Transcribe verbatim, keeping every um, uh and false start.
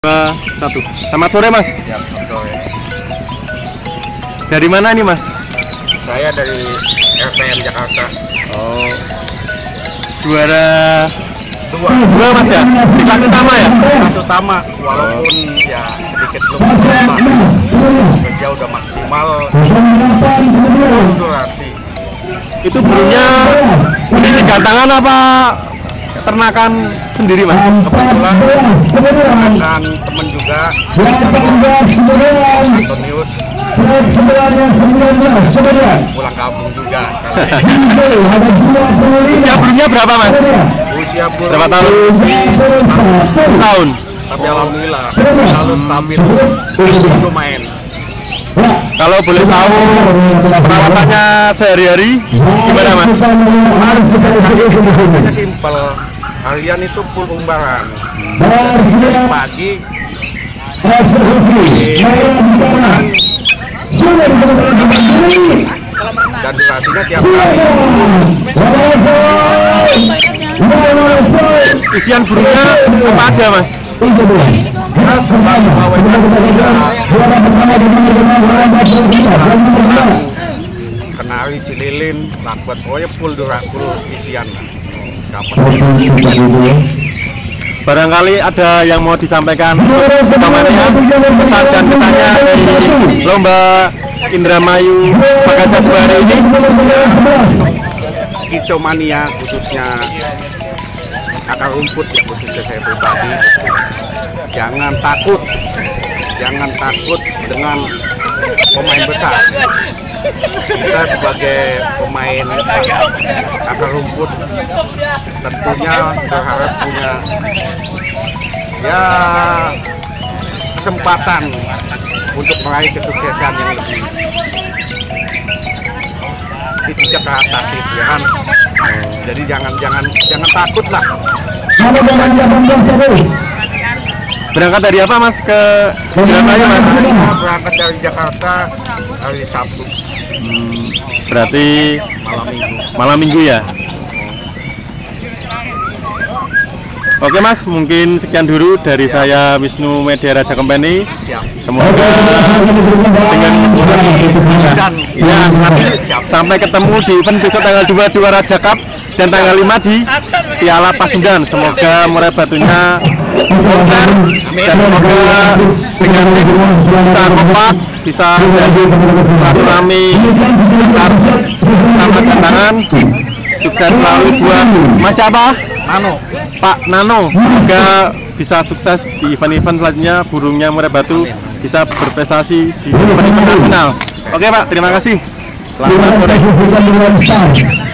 Dua, satu. Selamat sore Mas. Ya, sore. Dari mana nih Mas? Saya dari R P M Jakarta. Oh, juara Dua. dua Mas ya? Di kelas utama ya? Kelas utama, walaupun ya sedikit belum lama. Kerja udah maksimal. Durasi. Itu burungnya di gantangan apa ternakan sendiri Mas? Kebetulan akan temen juga Antonius pulang kampung juga. Usia burungnya berapa Mas? Usia burung Berapa tahun? Tahun. tapi alhamdulillah selalu stabil, lumayan. Kalau boleh tahu perawatannya sehari-hari gimana Mas? Ini simpel, harian itu full umbaran. Dari pagi dan durasinya tiap hari. Isian burungnya apa aja Mas? Nah, sebab awalnya kenari, cililin, lakbet, pokoknya full durasi, full isian. Barangkali ada yang mau disampaikan utamanya pesan dan kesannya dari lomba Indramayu Bagaja dua hari ini. Kicau mania khususnya akar rumput ya, khususnya saya pribadi, jangan takut, jangan takut dengan pemain besar. Kita sebagai pemain akar rumput tentunya berharap punya ya kesempatan untuk meraih kesuksesan yang lebih tidak ke atas itu ya kan. Jadi jangan jangan jangan takut lah. Berangkat dari apa Mas ke Indramayu Mas? Berangkat dari Jakarta hari Sabtu. Hmm, berarti Malam minggu. malam minggu ya. Oke Mas, mungkin sekian dulu dari Siap. saya Wisnu Media Raja Company. Siap. Semoga dengan Dan ya nanti sampai ketemu di event besok tanggal dua di Raja Cup dan tanggal lima di Piala Pasundan. Semoga murai batunya konser dan semoga dengan bisa kompak, bisa jadi silaturahmi antar selamat tangan. Sukses selalu buat Mas siapa? Nano. Pak Nano, semoga bisa sukses di event-event selanjutnya, burungnya murai batu bisa berprestasi di event internasional. Oke Pak, terima kasih. Selamat sore.